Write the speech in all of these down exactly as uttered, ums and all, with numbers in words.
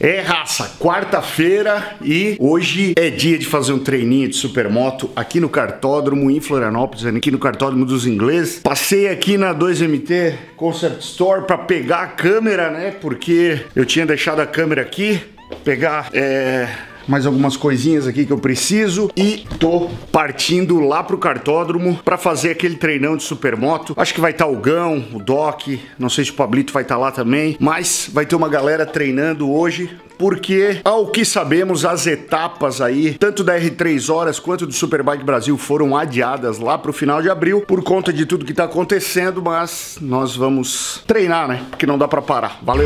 É, raça, quarta-feira e hoje é dia de fazer um treininho de supermoto aqui no cartódromo em Florianópolis, aqui no cartódromo dos ingleses. Passei aqui na dois M T Concept Store para pegar a câmera, né? Porque eu tinha deixado a câmera aqui, pegar é, mais algumas coisinhas aqui que eu preciso e tô partindo lá pro cartódromo para fazer aquele treinão de supermoto. Acho que vai estar o Gão, o Doc, não sei se o Pablito vai estar lá também, mas vai ter uma galera treinando hoje. Porque, ao que sabemos, as etapas aí, tanto da R três Horas quanto do Superbike Brasil, foram adiadas lá pro final de abril, por conta de tudo que tá acontecendo, mas nós vamos treinar, né? Porque não dá pra parar. Valeu!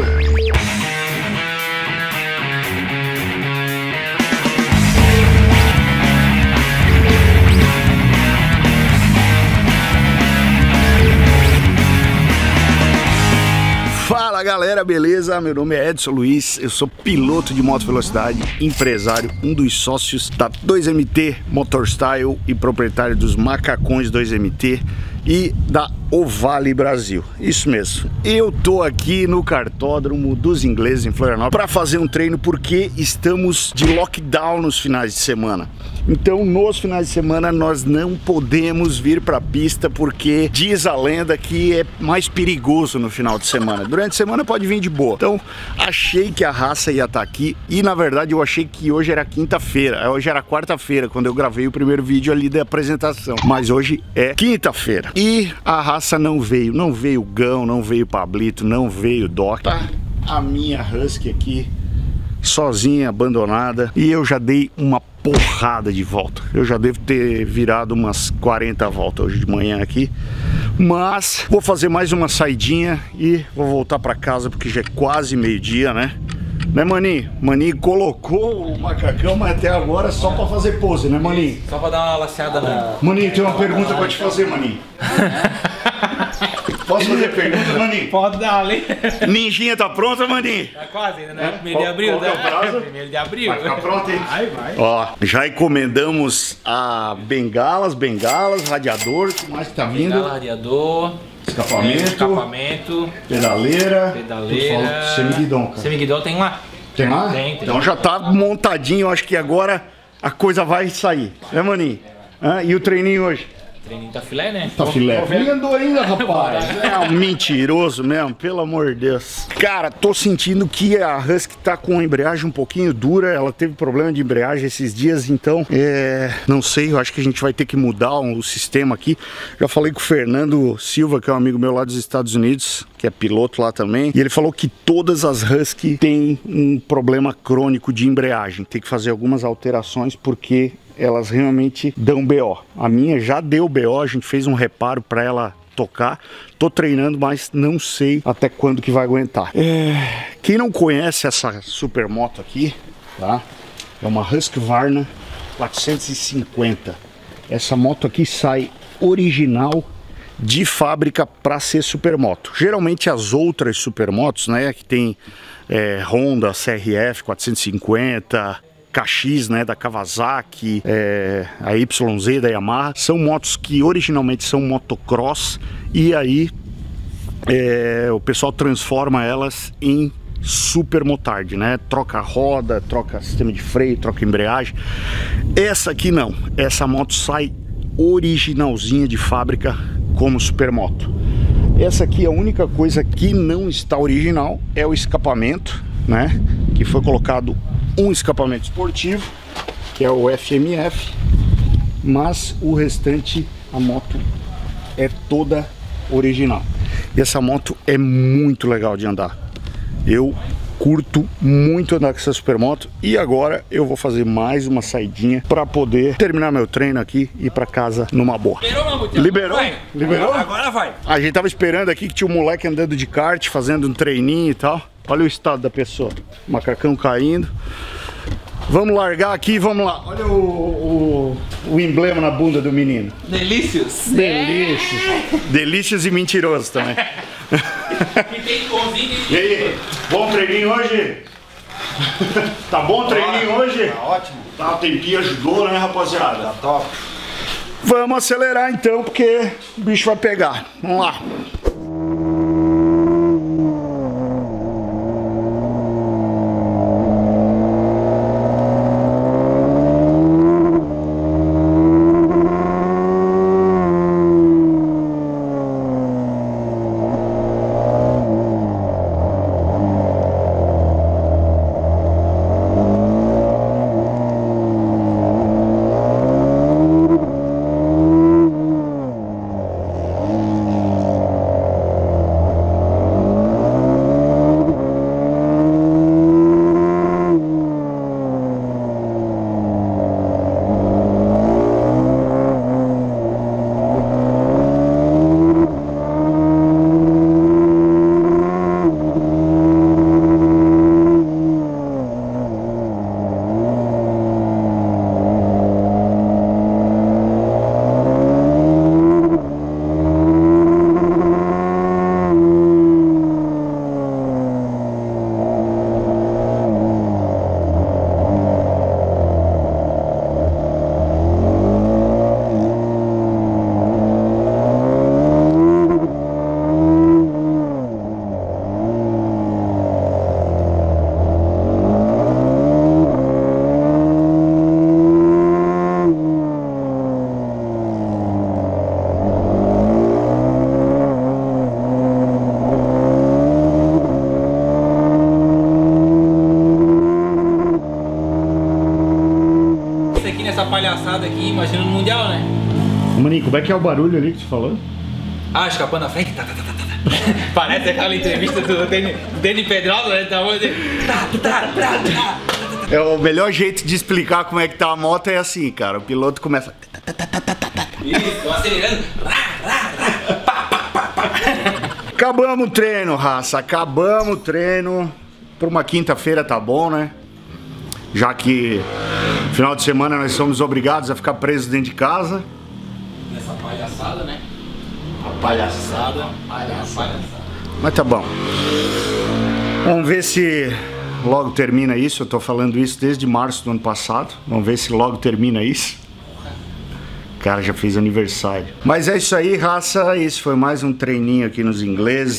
Fala galera, beleza? Meu nome é Edson Luiz, eu sou piloto de moto velocidade, empresário, um dos sócios da dois M T Motorstyle e proprietário dos Macacões dois M T e da Ovale Brasil. Isso mesmo. Eu tô aqui no cartódromo dos ingleses em Florianópolis para fazer um treino porque estamos de lockdown nos finais de semana. Então, nos finais de semana nós não podemos vir para a pista porque diz a lenda que é mais perigoso no final de semana. Durante a semana pode vir de boa. Então, achei que a raça ia estar aqui e na verdade eu achei que hoje era quinta-feira. Hoje era quarta-feira quando eu gravei o primeiro vídeo ali da apresentação. Mas hoje é quinta-feira. E a raça não veio, não veio o Gão, não veio o Pablito, não veio o Doc. Tá a minha Husky aqui, sozinha, abandonada. E eu já dei uma porrada de volta. Eu já devo ter virado umas quarenta voltas hoje de manhã aqui. Mas vou fazer mais uma saidinha e vou voltar pra casa porque já é quase meio-dia, né? Né, Maninho? Maninho colocou o macacão, mas até agora é só pra fazer pose, né, Maninho? Só pra dar uma laceada, né? Maninho, tem uma pergunta pra te fazer, Maninho. Posso fazer pergunta, Maninho? Pode dar ali. Ninjinha tá pronta, Maninho? Tá quase ainda, né? É? Primeiro de abril, qual, qual né? é o prazo? Primeiro de abril. Vai ficar pronto, hein? Vai, vai. Ó, já encomendamos a bengalas, bengalas, radiador, o que mais que tá vindo? Bengala, radiador. Escapamento, Escapamento. pedaleira, Pedaleira. semiguidão, cara. Semiguidão tem lá? Tem lá? Tem, tem. Então já tá montadinho, eu acho que agora a coisa vai sair, né, Maninho? Ah, e o treininho hoje? Treininho tá filé, né? Tá filé. Lindo ainda, rapaz. É um mentiroso mesmo, pelo amor de Deus. Cara, tô sentindo que a Husky tá com a embreagem um pouquinho dura. Ela teve problema de embreagem esses dias, então é... não sei, eu acho que a gente vai ter que mudar o sistema aqui. Já falei com o Fernando Silva, que é um amigo meu lá dos Estados Unidos, que é piloto lá também, e ele falou que todas as Husky têm um problema crônico de embreagem. Tem que fazer algumas alterações porque elas realmente dão B O. A minha já deu B O, a gente fez um reparo para ela tocar. Tô treinando, mas não sei até quando que vai aguentar. É... Quem não conhece essa supermoto aqui, tá? É uma Husqvarna quatrocentos e cinquenta. Essa moto aqui sai original de fábrica para ser supermoto. Geralmente as outras supermotos, né, que tem é, Honda, C R F quatrocentos e cinquenta, K X, né, da Kawasaki, é, a Y Z da Yamaha, são motos que originalmente são motocross e aí é, o pessoal transforma elas em super motard, né? Troca roda, troca sistema de freio, troca embreagem. Essa aqui não, essa moto sai originalzinha de fábrica como supermoto. Essa aqui, a única coisa que não está original é o escapamento, né? Que foi colocado um escapamento esportivo, que é o F M F, mas o restante, a moto é toda original. E essa moto é muito legal de andar. Eu curto muito andar com essa supermoto e agora eu vou fazer mais uma saidinha para poder terminar meu treino aqui e ir para casa numa boa. Liberou, Mamute? Liberou? Vai. Liberou? Agora vai. A gente tava esperando aqui que tinha um moleque andando de kart, fazendo um treininho e tal. Olha o estado da pessoa. Macacão caindo. Vamos largar aqui, vamos lá. Olha o, o, o emblema na bunda do menino. Delícios. Delícios. Delícios e mentirosos também. E tem pãozinho. E aí, bom treininho hoje? Tá bom o treininho hoje? Tá ótimo. Tá, o tempinho ajudou, né, rapaziada? Tá top. Vamos acelerar então, porque o bicho vai pegar. Vamos lá. essa palhaçada aqui, imagina no Mundial, né? Maninho, como é que é o barulho ali que tu falou? Ah, escapando na frente. Tá, tá, tá, tá, tá. Parece aquela entrevista do Dani, Dani Pedrosa, né? Tá, tá, tá, tá, tá. É o melhor jeito de explicar como é que tá a moto é assim, cara. O piloto começa... Isso, tô acelerando. Acabamos o treino, raça. Acabamos o treino. Por uma quinta-feira tá bom, né? Já que final de semana nós somos obrigados a ficar presos dentro de casa. Nessa palhaçada, né? A palhaçada. Palhaçada. Mas tá bom. Vamos ver se logo termina isso. Eu tô falando isso desde março do ano passado. Vamos ver se logo termina isso. O cara já fez aniversário. Mas é isso aí, raça. Esse foi mais um treininho aqui nos ingleses.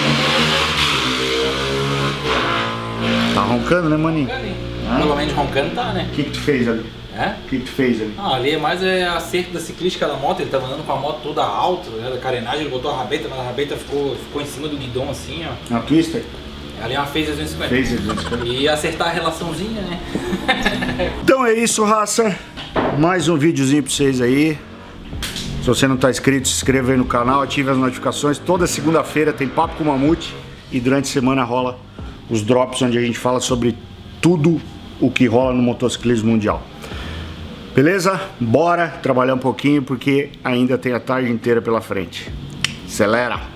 Tá roncando, né, maninho? Pelo menos roncando tá, né? O que que tu fez ali? É? O que que tu fez ali? Ah, ali é mais é acerto da ciclística da moto, ele tava andando com a moto toda alta, né, da carenagem, ele botou a rabeta, mas a rabeta ficou, ficou em cima do guidão assim, ó. Na Twister? Ali é uma Phaser duzentos e cinquenta. Phaser duzentos e cinquenta. E acertar a relaçãozinha, né? Então é isso, raça. Mais um videozinho pra vocês aí. Se você não tá inscrito, se inscreva aí no canal, ative as notificações. Toda segunda-feira tem Papo com Mamute e durante a semana rola os drops onde a gente fala sobre tudo o que rola no motociclismo mundial. Beleza? Bora trabalhar um pouquinho porque ainda tem a tarde inteira pela frente. Acelera!